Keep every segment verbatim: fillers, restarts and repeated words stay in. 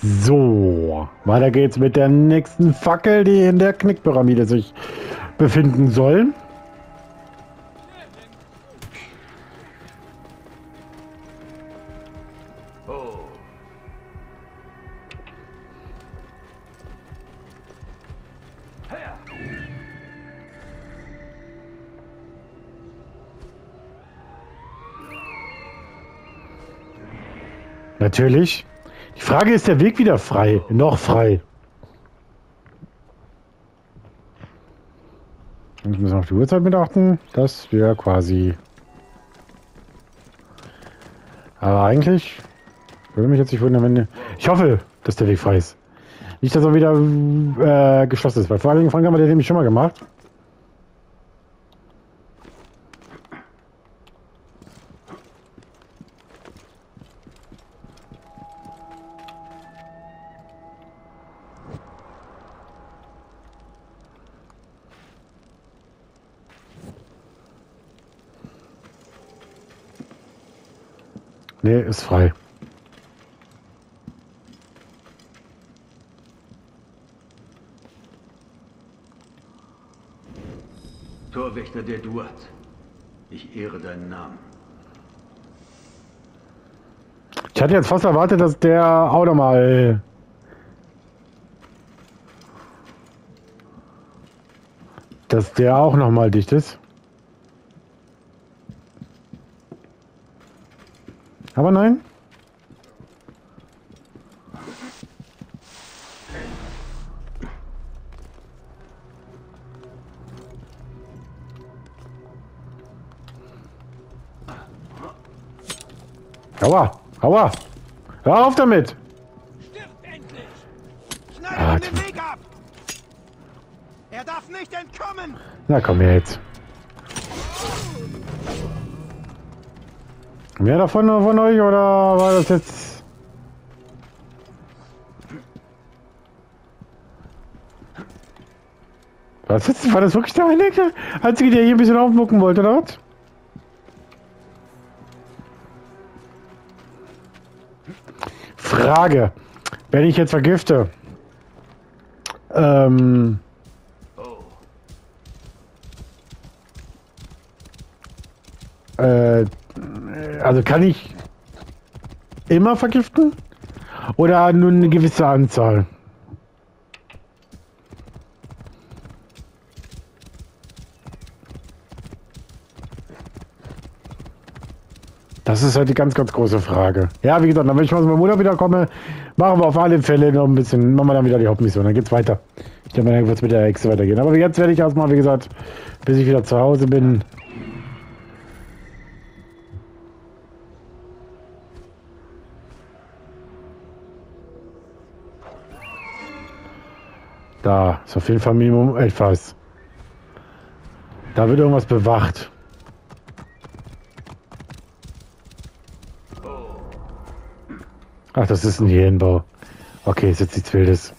So, weiter geht's mit der nächsten Fackel, die in der Knickpyramide sich befinden soll. Natürlich. Die Frage ist, der Weg wieder frei? Noch frei. Ich muss auf die Uhrzeit mit achten. Das wäre quasi... Aber eigentlich würde mich jetzt nicht wundern, wenn... Ich hoffe, dass der Weg frei ist. Nicht, dass er wieder äh, geschlossen ist. Weil vor einigen Fragen haben wir den nämlich schon mal gemacht. Nee, ist frei. Torwächter der Duat. Ich ehre deinen Namen. Ich hatte jetzt fast erwartet, dass der auch noch mal... Dass der auch noch mal dicht ist. Aber nein. Aua, aua. Hör auf damit. Stirb endlich! Schneide ihm den Weg ab! Er darf nicht entkommen! Na komm her jetzt. Mehr davon von euch oder war das jetzt... Was jetzt? War das wirklich der Einzige, der hier ein bisschen aufmucken wollte, oder was? Frage. Wenn ich jetzt vergifte... Ähm... Äh... Also kann ich immer vergiften? Oder nur eine gewisse Anzahl? Das ist halt die ganz, ganz große Frage. Ja, wie gesagt, wenn ich aus meinem Urlaub wieder komme, machen wir auf alle Fälle noch ein bisschen, machen wir dann wieder die Hauptmission, dann geht's weiter. Ich denke mal, dann wird es mit der Hexe weitergehen. Aber jetzt werde ich erstmal, wie gesagt, bis ich wieder zu Hause bin, da ist auf jeden Fall Minimum etwas. Da wird irgendwas bewacht. Ach, das ist ein Jähenbau. Okay, ist jetzt nichts Wildes.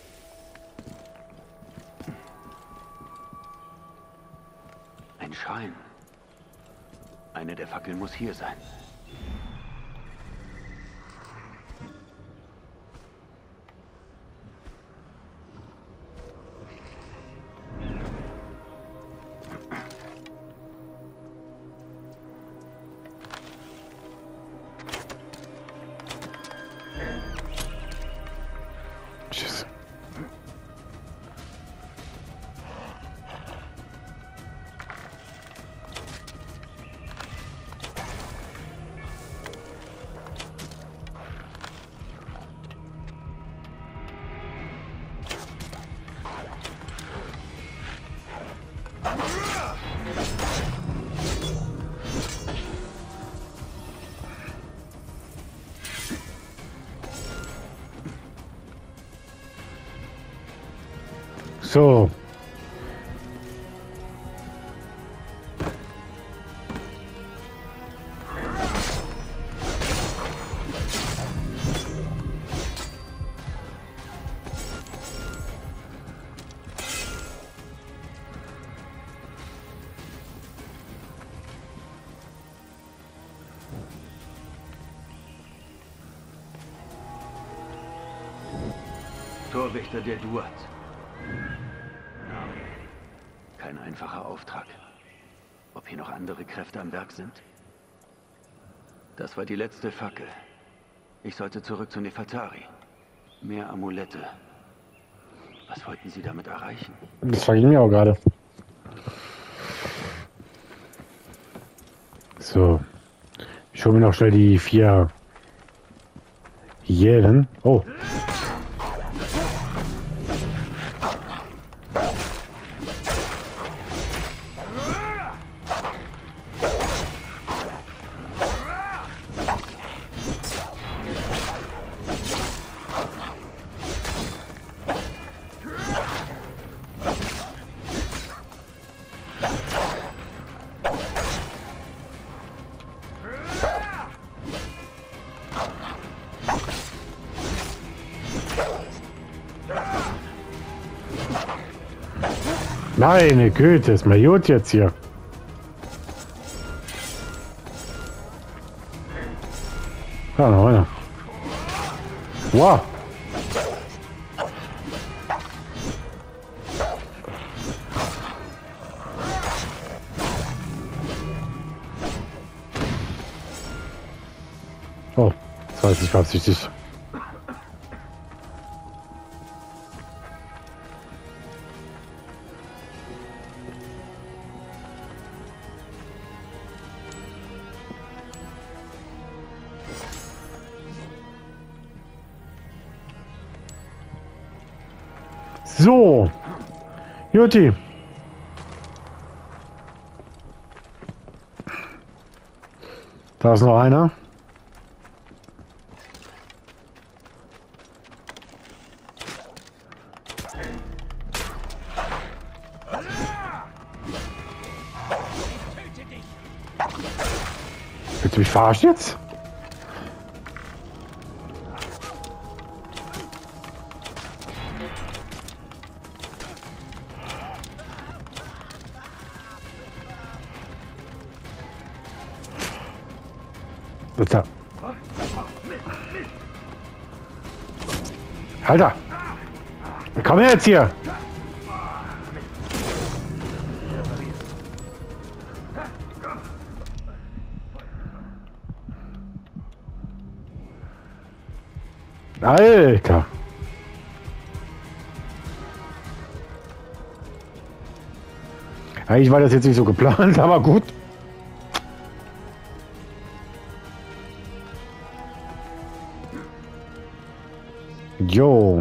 Ein Schein. Eine der Fackeln muss hier sein. Tschüss. So. Torwächter der Duat. Kein einfacher Auftrag. Ob hier noch andere Kräfte am Werk sind? Das war die letzte Fackel. Ich sollte zurück zu Nefertari. Mehr Amulette. Was wollten Sie damit erreichen? Das frage ich mir auch gerade. So. Ich hole mir noch schnell die vier Hyänen. Oh. Meine Güte, ist mal gut jetzt hier. Ja, noch einer. Wow. Oh, das war jetzt nicht beabsichtigt. So, Juti. Da ist noch einer. Willst du mich verarschen jetzt? Bitte. Alter! Komm her jetzt hier! Alter! Eigentlich war das jetzt nicht so geplant, aber gut. Jo.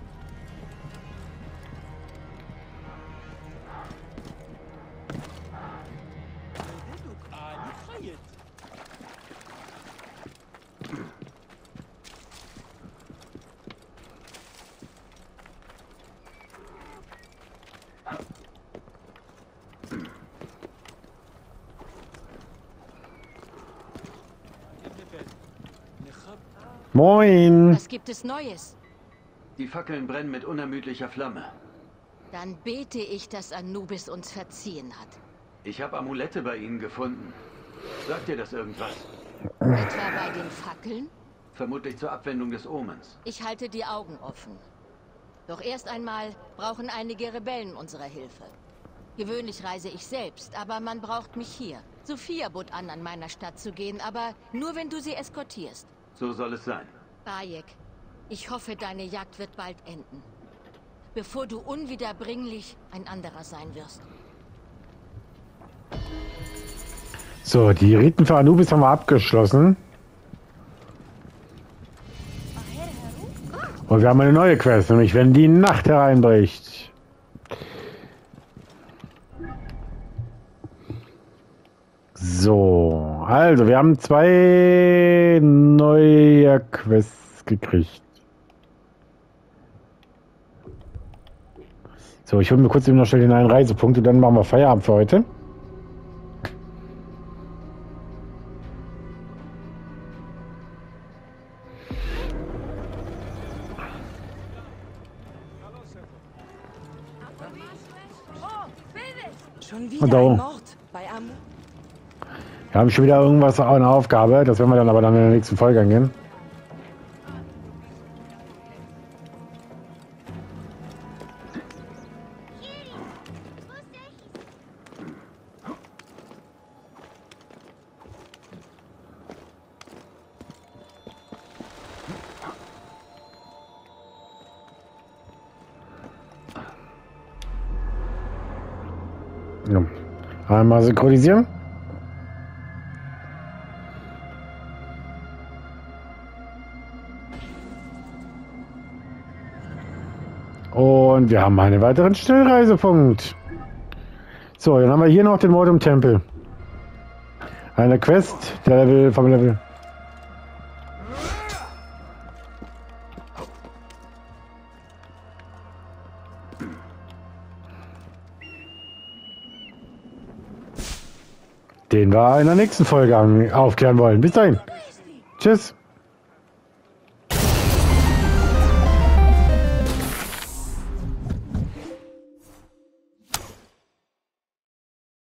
Moin. Was gibt es Neues? Die Fackeln brennen mit unermüdlicher Flamme. Dann bete ich, dass Anubis uns verziehen hat. Ich habe Amulette bei Ihnen gefunden. Sagt dir das irgendwas? Etwa bei den Fackeln? Vermutlich zur Abwendung des Omens. Ich halte die Augen offen. Doch erst einmal brauchen einige Rebellen unsere Hilfe. Gewöhnlich reise ich selbst, aber man braucht mich hier. Sophia bot an, an meiner Stadt zu gehen, aber nur wenn du sie eskortierst. So soll es sein. Bayek, ich hoffe, deine Jagd wird bald enden. Bevor du unwiederbringlich ein anderer sein wirst. So, die Riten für Anubis haben wir abgeschlossen. Und wir haben eine neue Quest, nämlich wenn die Nacht hereinbricht. So, also wir haben zwei neue Quests gekriegt. So, ich hole mir kurz eben noch schnell den einen Reisepunkt und dann machen wir Feierabend für heute. Schon wieder Und da ein oben. Mord bei Amu. Wir haben schon wieder irgendwas, eine Aufgabe. Das werden wir dann aber dann in der nächsten Folge angehen. Ja. Einmal synchronisieren. Und wir haben einen weiteren Schnellreisepunkt. So, dann haben wir hier noch den Mord im Tempel. Eine Quest, der Level vom Level. Den wir in der nächsten Folge aufklären wollen. Bis dahin. Tschüss.